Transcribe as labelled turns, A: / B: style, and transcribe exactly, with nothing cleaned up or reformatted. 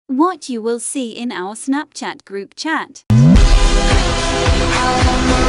A: What you will see in our Snapchat group chat.